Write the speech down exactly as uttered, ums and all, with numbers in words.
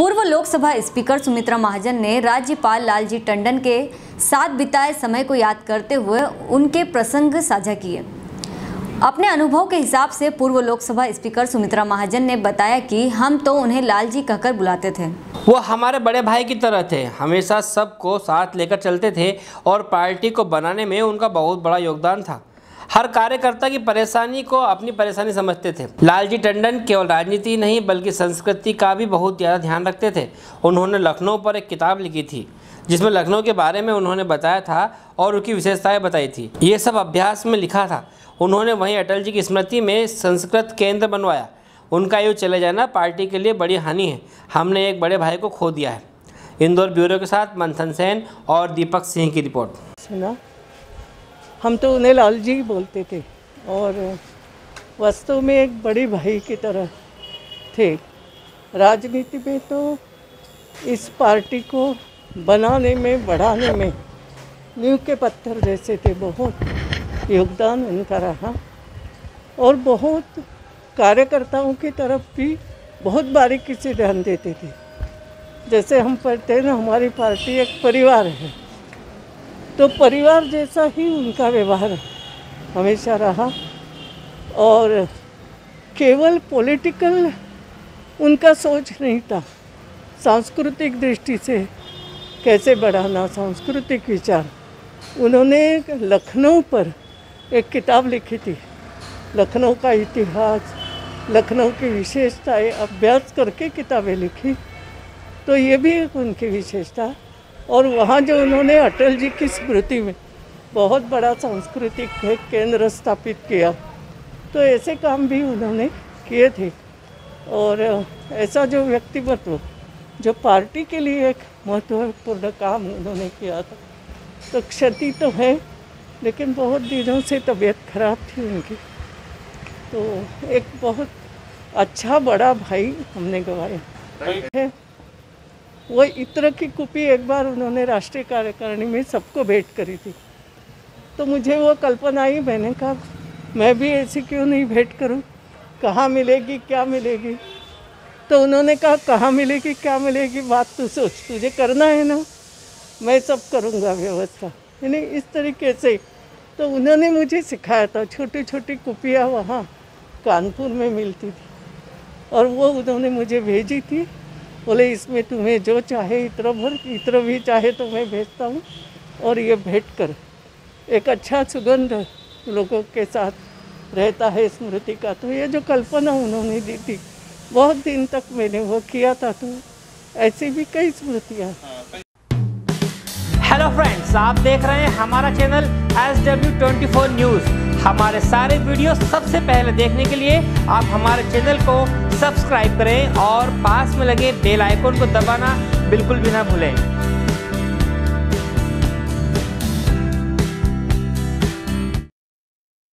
पूर्व लोकसभा स्पीकर सुमित्रा महाजन ने राज्यपाल लालजी टंडन के साथ बिताए समय को याद करते हुए उनके प्रसंग साझा किए। अपने अनुभव के हिसाब से पूर्व लोकसभा स्पीकर सुमित्रा महाजन ने बताया कि हम तो उन्हें लालजी कहकर बुलाते थे। वो हमारे बड़े भाई की तरह थे, हमेशा सबको साथ लेकर चलते थे और पार्टी को बनाने में उनका बहुत बड़ा योगदान था। हर कार्यकर्ता की परेशानी को अपनी परेशानी समझते थे। लालजी टंडन केवल राजनीति नहीं बल्कि संस्कृति का भी बहुत ज़्यादा ध्यान रखते थे। उन्होंने लखनऊ पर एक किताब लिखी थी जिसमें लखनऊ के बारे में उन्होंने बताया था और उनकी विशेषताएं बताई थी। ये सब अभ्यास में लिखा था। उन्होंने वहीं अटल जी की स्मृति में संस्कृत केंद्र बनवाया। उनका यूँ चले जाना पार्टी के लिए बड़ी हानि है। हमने एक बड़े भाई को खो दिया है। इंदौर ब्यूरो के साथ मंथन सेन और दीपक सिंह की रिपोर्ट। सुना, हम तो उन्हें लालजी बोलते थे और वास्तव में एक बड़े भाई की तरह थे। राजनीति में तो इस पार्टी को बनाने में, बढ़ाने में नींव के पत्थर जैसे थे। बहुत योगदान उनका रहा और बहुत कार्यकर्ताओं की तरफ भी बहुत बारीकी से ध्यान देते थे। जैसे हम पढ़ते हैं ना, हमारी पार्टी एक परिवार है, तो परिवार जैसा ही उनका व्यवहार हमेशा रहा। और केवल पॉलिटिकल उनका सोच नहीं था, सांस्कृतिक दृष्टि से कैसे बढ़ाना, सांस्कृतिक विचार। उन्होंने लखनऊ पर एक किताब लिखी थी, लखनऊ का इतिहास, लखनऊ की विशेषताएं अभ्यास करके किताबें लिखी। तो ये भी एक उनकी विशेषता। और वहाँ जो उन्होंने अटल जी की स्मृति में बहुत बड़ा सांस्कृतिक केंद्र स्थापित किया, तो ऐसे काम भी उन्होंने किए थे। और ऐसा जो व्यक्तित्व जो पार्टी के लिए एक महत्वपूर्ण काम उन्होंने किया था, तो क्षति तो है, लेकिन बहुत दिनों से तबीयत खराब थी उनकी। तो एक बहुत अच्छा बड़ा भाई हमने गंवाया है। वो इत्र की कुपी एक बार उन्होंने राष्ट्रीय कार्यकारिणी में सबको भेंट करी थी। तो मुझे वो कल्पना आई, मैंने कहा मैं भी ऐसी क्यों नहीं भेंट करूं, कहाँ मिलेगी, क्या मिलेगी। तो उन्होंने कहा कहाँ मिलेगी, क्या मिलेगी, बात तू सोच, तुझे करना है ना, मैं सब करूँगा व्यवस्था। यानी इस तरीके से तो उन्होंने मुझे सिखाया था। छोटी छोटी कुपियाँ वहाँ कानपुर में मिलती थी और वो उन्होंने मुझे भेजी थी। बोले इसमें तुम्हें जो चाहे इत्र भर, इत्र भी चाहे तो मैं भेजता हूँ, और ये भेंट कर। एक अच्छा सुगंध लोगों के साथ रहता है स्मृति का। तो ये जो कल्पना उन्होंने दी थी, बहुत दिन तक मैंने वो किया था। तो ऐसी भी कई स्मृतियाँ। हेलो फ्रेंड्स, आप देख रहे हैं हमारा channel S W twenty four news. हमारे सारे वीडियो सबसे पहले देखने के लिए आप हमारे चैनल को सब्सक्राइब करें और पास में लगे बेल आइकन को दबाना बिल्कुल भी ना भूलें।